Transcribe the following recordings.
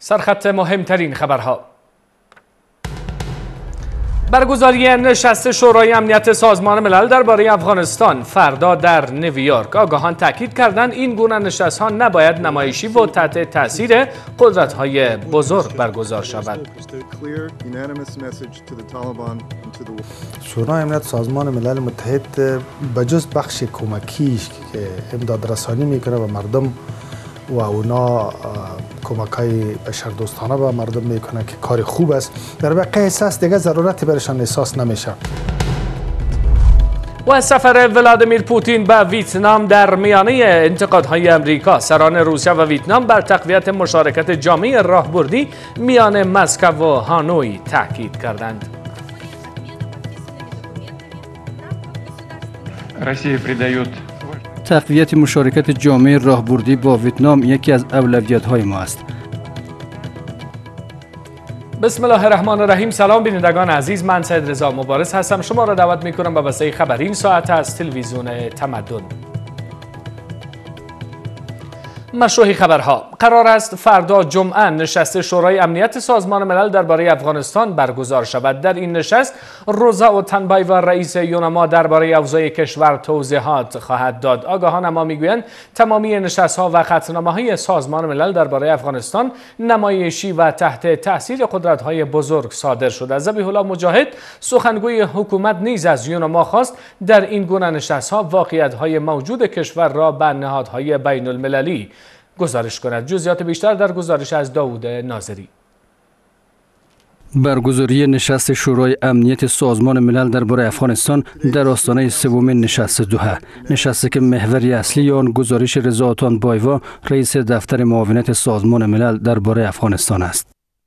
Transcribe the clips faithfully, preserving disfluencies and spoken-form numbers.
سرخط مهمترین خبرها. برگزاری نشست شورای امنیت سازمان ملل درباره افغانستان فردا در نیویورک. آگاهان تاکید کردند این گونه نشست‌ها نباید نمایشی و تحت تاثیر قدرت‌های بزرگ برگزار شود. شورای امنیت سازمان ملل متحد بجز بخش کمکیش که امداد رسانی میکنه و مردم و اونا کمک‌های بشردوستانه به مردم میکنه که کار خوب است، در واقع احساس دیگه ضرورتی برشان احساس نمیشه. و سفر ولادیمیر پوتین به ویتنام در میانه انتقادهای امریکا. سران روسیه و ویتنام بر تقویت مشارکت جامعه راهبردی میان مسکو و هانوی تاکید کردند. روسیه پردایت تقویت مشارکت جامعه راهبردی با ویتنام یکی از اولویت‌های ما است. بسم الله الرحمن الرحیم. سلام بینندگان عزیز، من سید رضا مبارز هستم. شما را دعوت می‌کنم به بسته خبری این ساعت از تلویزیون تمدن. مشروع خبرها. قرار است فردا جمعه نشست شورای امنیت سازمان ملل درباره افغانستان برگزار شود. در این نشست روزا اوتنبای و رئیس یونما درباره اوضاع کشور توضیحات خواهد داد. آگاهان اما میگویند تمامی نشست‌ها و خطنامه‌های سازمان ملل درباره افغانستان نمایشی و تحت تاثیر قدرت‌های بزرگ صادر شده. ذبیح الله مجاهد سخنگوی حکومت نیز از یونما خواست در این گونه نشست‌ها واقعیت‌های موجود کشور را به نهادهای بین المللی گزارش کند. جزئیات بیشتر در گزارش از داوود ناظری. برگزاری نشست شورای امنیت سازمان ملل درباره افغانستان در آستانه سومین نشست دوحه، نشستی که محوری اصلی آن گزارش رضا اوتنبایوا رئیس دفتر معاونت سازمان ملل درباره افغانستان است.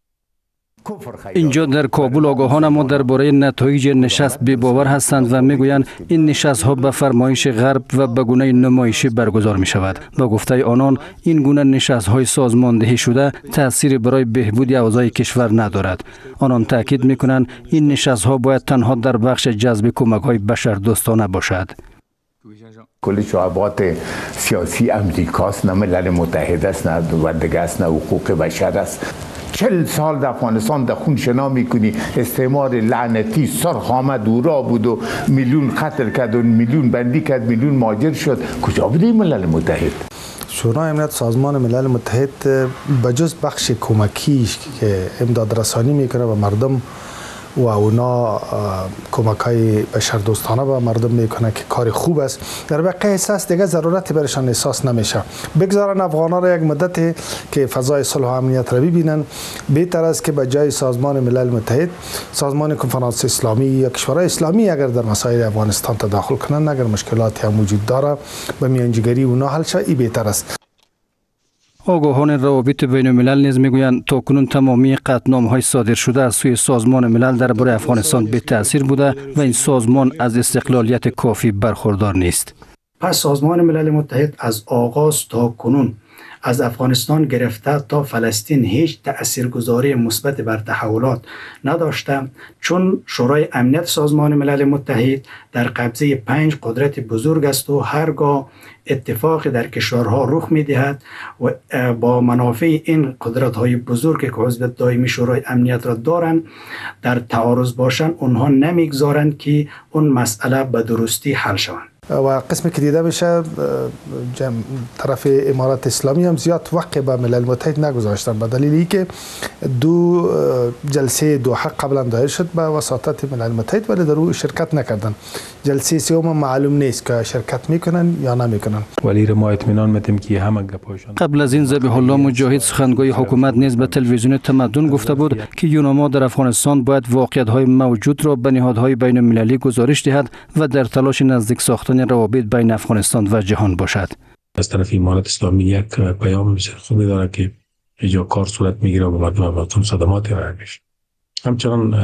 اینجا در کابل آگاهان ما درباره نتایج نشست بی‌باور هستند و میگویند این نشست ها به فرمایش غرب و به گونه نمایشی برگزار می شود. با گفته آنان این گونه نشست های سازماندهی شده تأثیر برای بهبود اوضاع کشور ندارد. آنان تاکید می کنند این نشست ها باید تنها در بخش جذب کمک های بشردوستانه باشد. کل شعبات سیاسی امریکاست، نه ملل متحد است، نه و دیگه است، نه حقوق بشر است. چل سال در افغانستان در خون شنا میکنی، استعمار لعنتی سرخ آمد اورا بود و میلیون قتل کرد و میلیون بندی کرد، میلیون مهاجر شد. کجا بوده ملل متحد؟ شورای امنیت سازمان ملل متحد بجز بخش کمکیش که امداد رسانی میکنه و مردم و اونا کمک‌های بشردوستانه به مردم میکنه که کار خوب است، در واقع احساس دیگه ضرورتی برشان احساس نمیشه. بگذارن افغانا را یک مدت که فضای صلح و امنیت را ببینن، بهتر است که به جای سازمان ملل متحد سازمان کنفرانس اسلامی یا کشورهای اسلامی اگر در مسائل افغانستان تداخل کنن، اگر مشکلاتی هم وجود داره به میانجیگری اونا حل شه، این بهتر است. آگاهان روابط بین الملل نیز میگویند تاکنون تمامی قطعنامه‌های صادر شده از سوی سازمان ملل درباره افغانستان بی تأثیر بوده و این سازمان از استقلالیت کافی برخوردار نیست. پس سازمان ملل متحد از آغاز تا کنون از افغانستان گرفته تا فلسطین هیچ تأثیرگذاری مثبت بر تحولات نداشته، چون شورای امنیت سازمان ملل متحد در قبضه پنج قدرت بزرگ است و هرگاه اتفاق در کشورها رخ می‌دهد و با منافع این قدرت‌های بزرگ که عضو دائمی شورای امنیت را دارند در تعارض باشند، آنها نمیگذارند که اون مسئله به درستی حل شود. و قسمی که دیده بشه طرف امارات اسلامی هم زیاد وقت به ملل متحد نگذاشتن به دلیل اینکه دو جلسه دوحه قبلا دایر شد به وساطت ملل متحد ولی در او شرکت نکردن. جلسه سوم معلوم نیست که شرکت میکنن یا نمیکنن. ولی ما اطمینان میدیم که همه گپاشون. قبل از این ذبیح الله مجاهد سخنگوی حکومت نیز به تلویزیون تمدن گفته بود که یونما در افغانستان باید واقعیت‌های موجود را به نهادهای بین المللی گزارش دهد و در تلاش نزدیک ساختن روابط بین افغانستان و جهان باشد. از طرف امارات اسلامی یک پیام بسیار خوبی داره که اینجا کار صورت میگیره و مردم افغانستان صدماتی راه میشه. همچنان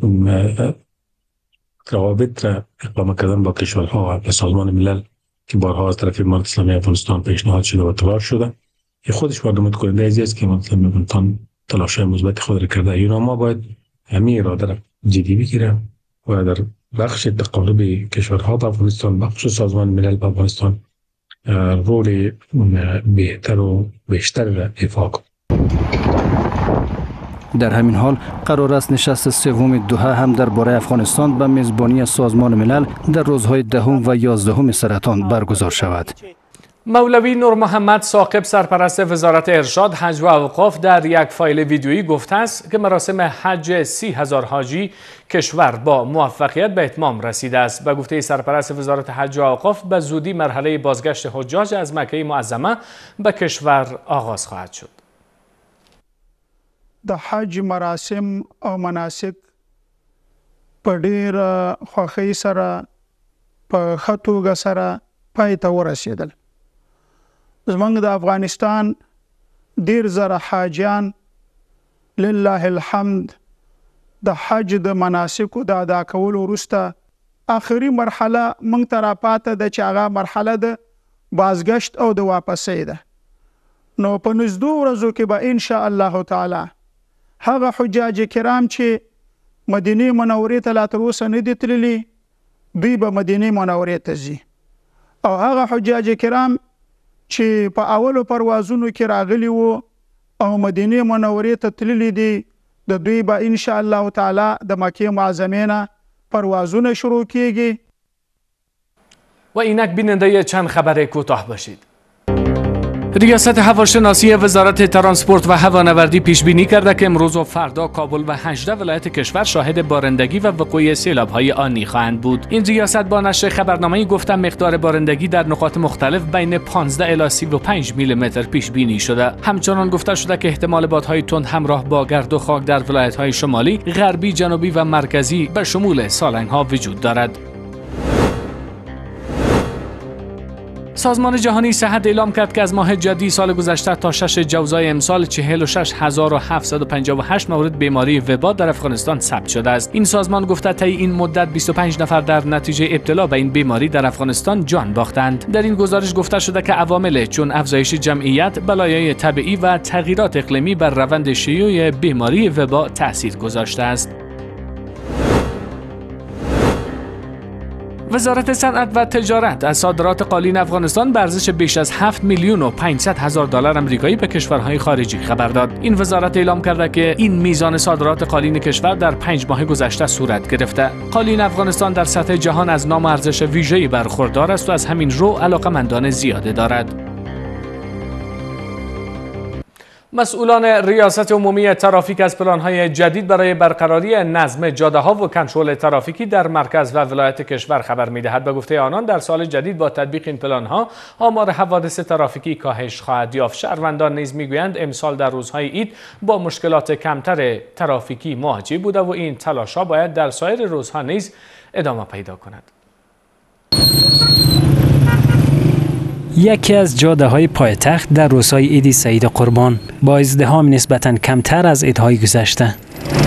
روابط را اقامه کردن با کشورها و سازمان ملل که بارها از طرف امارات اسلامی افغانستان پیشنهاد شده و تلاش شده، این خودش مردمت کننده است که امارات اسلامی افغانستان تلاش مثبت خود را کرده. یونما باید همین اراده را جدی بگیره و در بخش تقارب کشورها با افغانستان، بخش سازمان ملل با افغانستان رول بهتر و بیشتر را ایفا کنه. در همین حال قرار است نشست سوم دوحه هم درباره افغانستان به میزبانی سازمان ملل در روزهای دهم و یازدهم سرطان برگزار شود. مولوی نور محمد ثاقب سرپرست وزارت ارشاد، حج و اوقاف در یک فایل ویدیویی گفته است که مراسم حج سی هزار حاجی کشور با موفقیت به اتمام رسیده است. به گفته سرپرست وزارت حج و اوقاف به زودی مرحله بازگشت حجاج از مکه معظمه به کشور آغاز خواهد شد. د حج مراسم او مناسک په ډیره خوښۍ سره په ښه توګه سره پای ته ورسېدل. زموږ د افغانستان ډیر زره حاجیان لله الحمد د حج د مناسکو د ادا کولو وروسته آخري مرحله موږ ته راپاته ده چې هغه مرحله د بازگشت او د واپسۍ ده. نو په نږدې ورځو کې به ان شاء الله تعالی هغه حجاج کرام چې مدینه منورې ته لا تر اوسه نه دي تللي دوی به مدینه منورې ته ځي، او هغه حجاج کرام چې په اولو پروازونو کې راغلي وو او مدینه منورې ته تللي دي د دوی به ان شاء الله تعالی د مکه معظمه نه پروازونه شروع کیږي. و اینک بیننده چند خبر کوتاه باشید. ریاست هواشناسی وزارت ترانسپورت و هوانوردی پیش بینی کرده که امروز و فردا کابل و هجده ولایت کشور شاهد بارندگی و وقوع سیلاب‌های آنی خواهند بود. این ریاست با نشر خبرنامه‌ای گفته مقدار بارندگی در نقاط مختلف بین پانزده الی سی و پنج میلیمتر پیش بینی شده. همچنان گفته شده که احتمال بادهای تند همراه با گرد و خاک در ولایت‌های شمالی، غربی، جنوبی و مرکزی به شمول سالنگ‌ها وجود دارد. سازمان جهانی صحت اعلام کرد که از ماه جدی سال گذشته تا شش جوزای امسال چهل و شش هزار و هفتصد و پنجاه و هشت مورد بیماری وبا در افغانستان ثبت شده است. این سازمان گفته طی این مدت بیست و پنج نفر در نتیجه ابتلا به این بیماری در افغانستان جان باختند. در این گزارش گفته شده که عوامل چون افزایش جمعیت، بلایای طبیعی و تغییرات اقلیمی بر روند شیوع بیماری وبا تاثیر گذاشته است. وزارت صنعت و تجارت از صادرات قالین افغانستان به ارزش بیش از هفت میلیون و پانصد هزار دلار آمریکایی به کشورهای خارجی خبر داد. این وزارت اعلام کرده که این میزان صادرات قالین کشور در پنج ماه گذشته صورت گرفته. قالین افغانستان در سطح جهان از نام و ارزش ویژه‌ای برخوردار است و از همین رو علاقه‌مندان زیاده دارد. مسئولان ریاست عمومی ترافیک از پلان‌های جدید برای برقراری نظم جاده‌ها و کنترل ترافیکی در مرکز و ولایت کشور خبر می‌دهد. به گفته آنان در سال جدید با تطبیق این پلان‌ها آمار حوادث ترافیکی کاهش خواهد یافت. شهروندان نیز می‌گویند امسال در روزهای عید با مشکلات کمتر ترافیکی مواجه بوده و این تلاش‌ها باید در سایر روزها نیز ادامه پیدا کند. یکی از جاده های پایتخت در روزهای عید سعید قربان با ازدحام نسبتاً کمتر از عیدهای گذشته.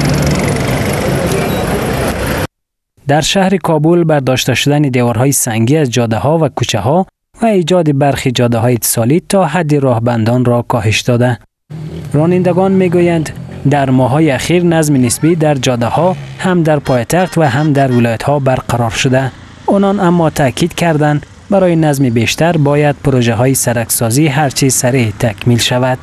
در شهر کابل برداشته شدن دیوارهای سنگی از جاده ها و کوچه ها و ایجاد برخی جاده های اتصالی تا حد راهبندان را کاهش داده. رانندگان میگویند در ماه‌های اخیر نظم نسبی در جاده ها هم در پایتخت و هم در ولایت ها برقرار شده. آنان اما تاکید کردند برای نظم بیشتر باید پروژه های سرکسازی هرچی سریع تکمیل شود.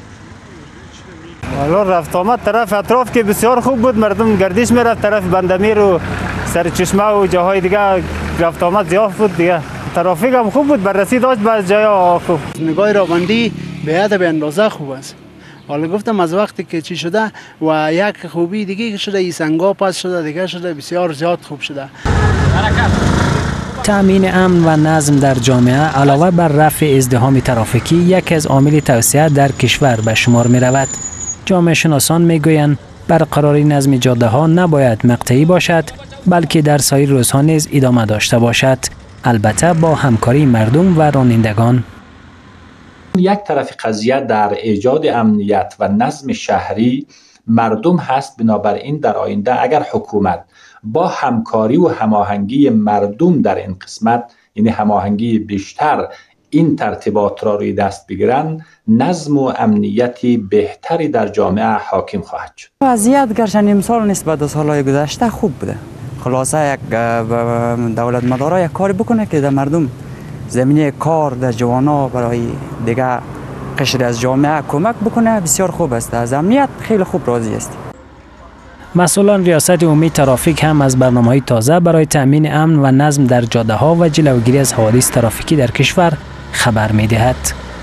حالا رفت آمد طرف اطراف که بسیار خوب بود، مردم گردش میرفت طرف بندمیر و سرچشمه و جاهای دیگه رفت آمد زیاد بود دیگه. ترافیک هم خوب بود، بررسی داشت به جای خوب. نگاه رانندگی به حد به اندازه خوب است. حالا گفتم از وقتی که چی شده و یک خوبی دیگه شده، این سنگا پس شده دیگه شده بسیار زیاد خوب شده. تأمین امن و نظم در جامعه علاوه بر رفع ازدحام ترافیکی یک از عامل توسعه در کشور به شمار می رود. جامعه شناسان می گویند برقراری نظم جاده ها نباید مقطعی باشد بلکه در سایر روزها نیز ادامه داشته باشد، البته با همکاری مردم و رانندگان. یک طرف قضیه در ایجاد امنیت و نظم شهری مردم هست. بنابراین در آینده اگر حکومت با همکاری و هماهنگی مردم در این قسمت، یعنی هماهنگی بیشتر، این ترتیبات را روی دست بگیرند، نظم و امنیتی بهتری در جامعه حاکم خواهد شد. وضعیت گرچه امسال نسبت به سالهای گذشته خوب بوده. خلاصه یک دولت مدارا یک کاری بکنه که در مردم زمینه کار در جوانا برای دیگه قشر از جامعه کمک بکنه بسیار خوب است. از امنیت خیلی خوب راضی است. مسئولان ریاست عمومی ترافیک هم از برنامه‌های تازه برای تأمین امن و نظم در جاده‌ها و جلوگیری از حوادث ترافیکی در کشور خبر می‌دهد.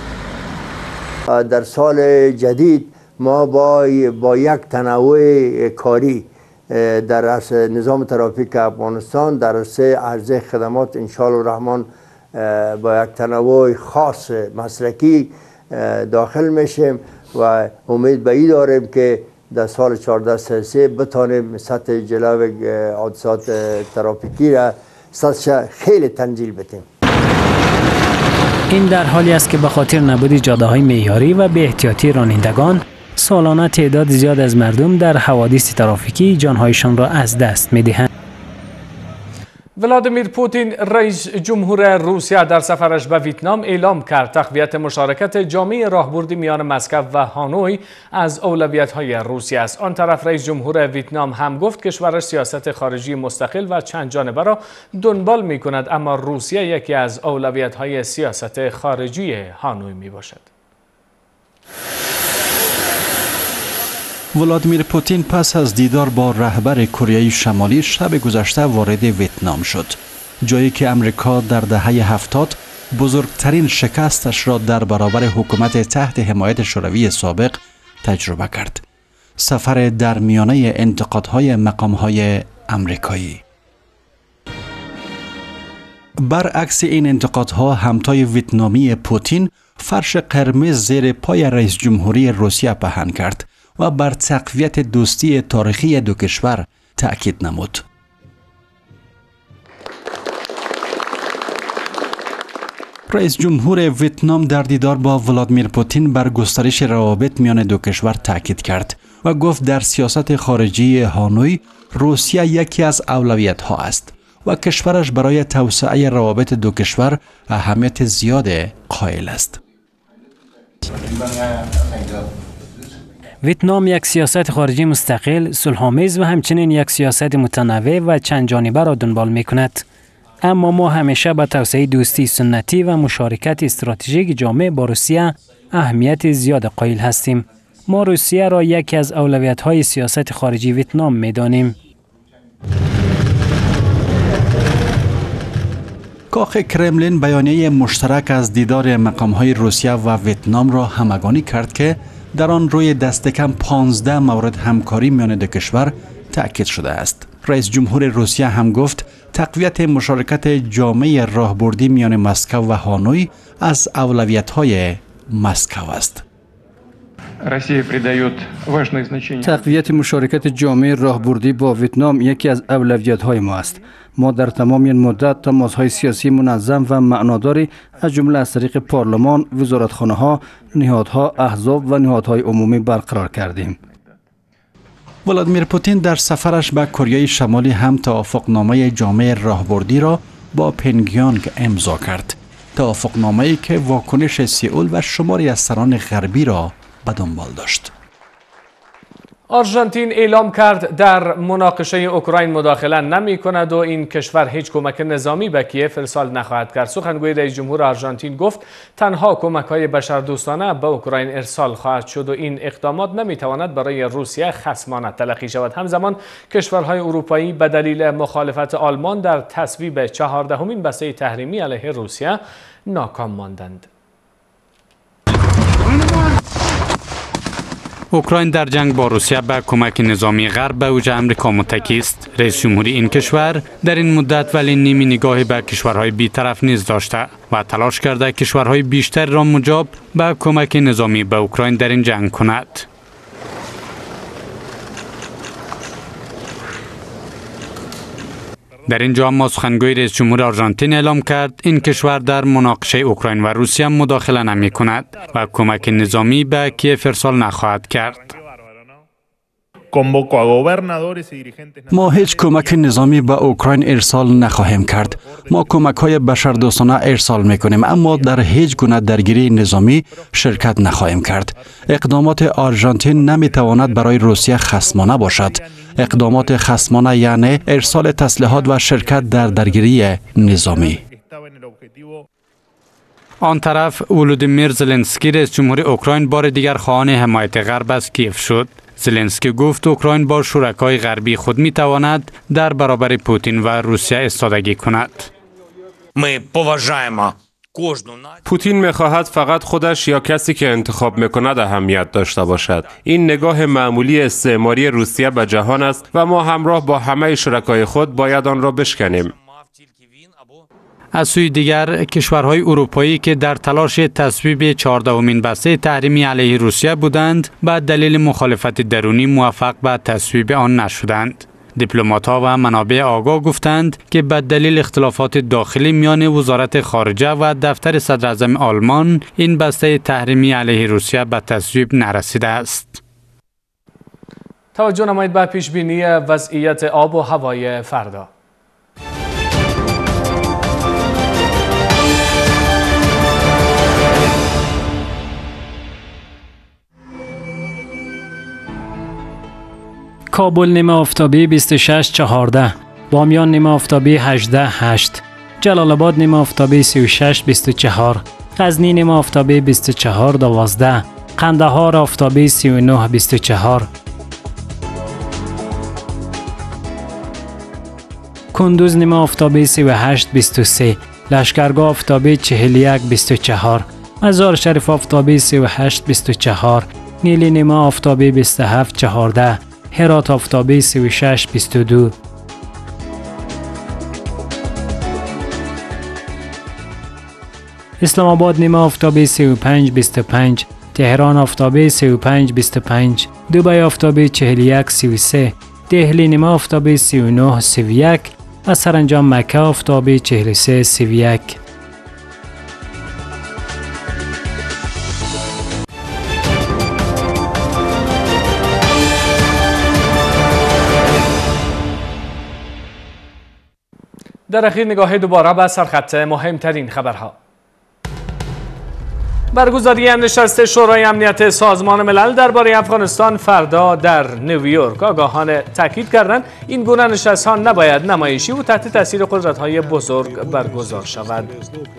در سال جدید ما با با یک تنوع کاری در نظام ترافیک افغانستان در عرصه عرضه خدمات ان شاء الله الرحمن با یک تنوع خاص مسلکی داخل میشیم و امید به این داریم که در سال چهارده سی و سه بتانیم سطح جلو حادثات ترافیکی را سطحش خیلی تنزیل بدیم. این در حالی است که به خاطر نبود جاده‌های معیاری و بی احتیاطی رانندگان سالانه تعداد زیاد از مردم در حوادث ترافیکی جانهایشان را از دست می‌دهند. ولادیمیر پوتین رئیس جمهور روسیه در سفرش به ویتنام اعلام کرد تقویت مشارکت جامعه راهبردی میان مسکو و هانوی از اولویت‌های روسیه است. آن طرف رئیس جمهور ویتنام هم گفت کشورش سیاست خارجی مستقل و چند جانبه را دنبال می‌کند، اما روسیه یکی از اولویت‌های سیاست خارجی هانوی میباشد. ولادیمیر پوتین پس از دیدار با رهبر کره شمالی شب گذشته وارد ویتنام شد، جایی که امریکا در دهه هفتاد بزرگترین شکستش را در برابر حکومت تحت حمایت شوروی سابق تجربه کرد. سفر در میانه انتقادهای مقامهای امریکایی. برعکس این انتقادها، همتای ویتنامی پوتین فرش قرمز زیر پای رئیس جمهوری روسیه پهن کرد و بر تقویت دوستی تاریخی دو کشور تأکید نمود. رئیس جمهور ویتنام در دیدار با ولادیمیر پوتین بر گسترش روابط میان دو کشور تأکید کرد و گفت در سیاست خارجی هانوی روسیه یکی از اولویت‌ها است و کشورش برای توسعه روابط دو کشور اهمیت زیاد قائل است. ویتنام یک سیاست خارجی مستقل، صلح‌آمیز و همچنین یک سیاست متنوع و چند جانبه را دنبال می‌کند. اما ما همیشه به توسعه دوستی سنتی و مشارکت استراتژیک جامع با روسیه اهمیت زیاد قائل هستیم. ما روسیه را یکی از اولویت‌های سیاست خارجی ویتنام می‌دانیم. کاخ کرملین بیانیه مشترک از دیدار مقام‌های روسیه و ویتنام را همگانی کرد که در آن روی دست کم پانزده مورد همکاری میان دو کشور تأکید شده است. رئیس جمهور روسیه هم گفت تقویت مشارکت جامعه راهبردی میان مسکو و هانوی از اولویت‌های مسکو است. تقویت مشارکت جامعه راهبردی با ویتنام یکی از اولویت‌های ما است. ما در تمام این مدت تماس‌های سیاسی منظم و معناداری از جمله از طریق پارلمان، وزارتخانه‌ها، نهادها، احزاب و نهادهای عمومی برقرار کردیم. ولادیمیر پوتین در سفرش به کره شمالی هم توافقنامه جامعه راهبردی را با پینگیانگ امضا کرد. توافقنامه‌ای که واکنش سئول و شماری از سران غربی را به دنبال داشت. آرژانتین اعلام کرد در مناقشه اوکراین مداخله نمی کند و این کشور هیچ کمک نظامی به کیف ارسال نخواهد کرد. سخنگوی رئیس جمهور آرژانتین گفت تنها کمک های بشردوستانه به اوکراین ارسال خواهد شد و این اقدامات نمی تواند برای روسیه خصمانه تلقی شود. همزمان کشورهای اروپایی به دلیل مخالفت آلمان در تصویب چهاردهمین بسته تحریمی علیه روسیه ناکام ماندند. اوکراین در جنگ با روسیه به کمک نظامی غرب به اوج امریکا متکی است. رئیس جمهوری این کشور در این مدت ولی نیمی نگاهی به کشورهای بی‌طرف نیز داشته و تلاش کرده کشورهای بیشتر را مجاب به کمک نظامی به اوکراین در این جنگ کند. در اینجا اما سخنگوی رئیس جمهور آرژانتین اعلام کرد این کشور در مناقشه اوکراین و روسیه مداخله نمی کند و کمک نظامی به کیف ارسال نخواهد کرد. ما هیچ کمک نظامی به اوکراین ارسال نخواهیم کرد. ما کمک های بشردوستانه ارسال میکنیم اما در هیچ گونه درگیری نظامی شرکت نخواهیم کرد. اقدامات آرژانتین نمیتواند برای روسیه خصمانه باشد. اقدامات خصمانه یعنی ارسال تسلیحات و شرکت در درگیری نظامی. آن طرف ولودیمیر زلنسکی رئیس جمهور اوکراین بار دیگر خواهان حمایت غرب از کیف شد. زلنسکی گفت اوکراین با شرکای غربی خود می تواند در برابر پوتین و روسیه ایستادگی کند. پوتین می‌خواهد فقط خودش یا کسی که انتخاب می‌کند اهمیت داشته باشد. این نگاه معمولی استعماری روسیه به جهان است و ما همراه با همه شرکای خود باید آن را بشکنیم. از سوی دیگر کشورهای اروپایی که در تلاش تصویب چهاردهمین بسته تحریمی علیه روسیه بودند به دلیل مخالفت درونی موفق به تصویب آن نشدند. دیپلمات‌ها و منابع آگاه گفتند که به دلیل اختلافات داخلی میان وزارت خارجه و دفتر صدراعظم آلمان این بسته تحریمی علیه روسیه به تصویب نرسیده است. توجه نمایید به پیشبینی وضعیت آب و هوای فردا. کابل نیمه آفتابی بیست و شش چهارده، بامیان نیمه آفتابی هجده هشت، جلال آباد نیمه آفتابی سی و شش بیست و چهار، غزنی نیمه آفتابی بیست و چهار دوازده، قندهار آفتابی سی و نه بیست و چهار، کندوز نیمه آفتابی سی و هشت بیست و سه، لشکرگاه آفتابی چهل و یک بیست و چهار، مزار شریف آفتابی سی و هشت بیست و چهار، نیلی نیمه آفتابی بیست و هفت چهارده، هرات آفتابی سی و شش بیست و دو. اسلام آباد نیمه آفتابی سی و پنج بیست و پنج، تهران آفتابی سی و پنج بیست و پنج، دبی آفتابی چهل و یک سی و سه، دهلی نیمه آفتابی سی و نه سی و یک و سرانجام مکه آفتابی چهل و سه سی و یک. در اخیر نگاه دوباره به سرخط مهمترین خبرها. برگزاری نشست شورای امنیت سازمان ملل درباره افغانستان فردا در نیویورک. آگاهان تاکید کردند این گونه نشست‌ها نباید نمایشی و تحت تاثیر قدرت‌های بزرگ برگزار شود.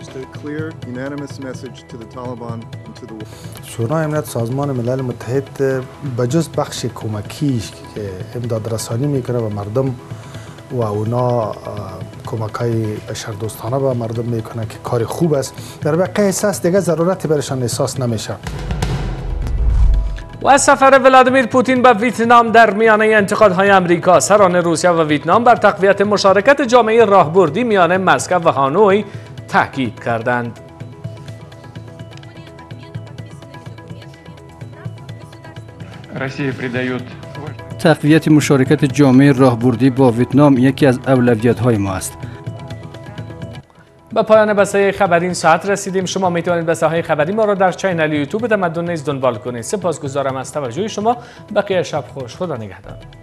شورای امنیت سازمان ملل متحد بجز بخش کمکیش که امداد رسانی میکنه و مردم و اونا کمک‌های بشردوستانه به مردم میکنه که کار خوب است، در واقع احساس دیگه ضرورتی برشان احساس نمیشه. و از سفر ولادیمیر پوتین به ویتنام در میانه انتقادهای امریکا، سران روسیه و ویتنام بر تقویت مشارکت جامعه راهبردی میان مسکو و هانوی تاکید کردند. تقویت مشارکت جامعه راهبردی با ویتنام یکی از اولویت‌های ما است. به پایان بسته خبری این ساعت رسیدیم. شما میتوانید بسته خبری ما را در چینل یوتیوب تمدن نیز دنبال کنید. سپاسگزارم از توجه شما. بقیه شب خوش. خدا نگهدار.